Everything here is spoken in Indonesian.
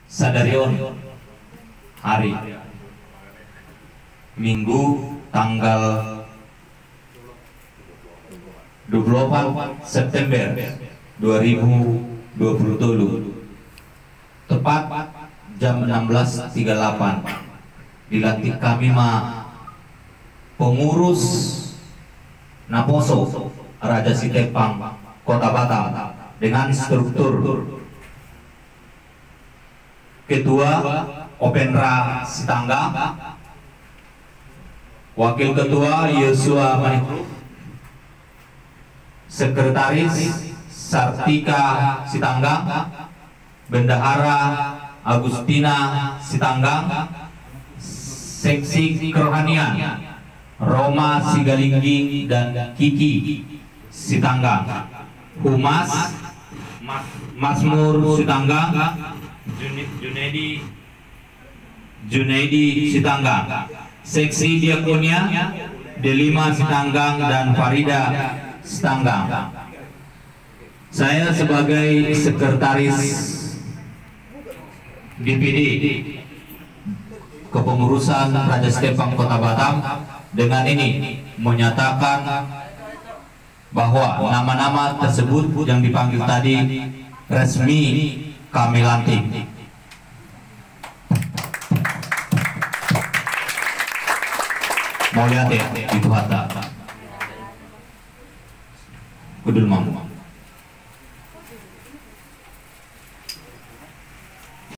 Sadarion hari Minggu tanggal 24 September 2020 tepat jam 16.38 dilantik kami pengurus Naposo Raja Sitepang Kota Batam dengan struktur Ketua Openra Sitanggang, Wakil Ketua Yosua Manikru, Sekretaris Sartika Sitanggang, Bendahara Agustina Sitanggang, Seksi Kerohanian Roma Sigalinggi dan Kiki Sitanggang, Humas Mazmur Sitanggang, Junaidi Sitanggang, Seksi Diakonia Delima Sitanggang dan Farida Sitanggang. Saya sebagai sekretaris DPD Kepengurusan Raja Sitepang Kota Batam dengan ini menyatakan bahwa nama-nama tersebut yang dipanggil tadi resmi kami lantik. Mau lihat ya itu harta Kudul Mampu.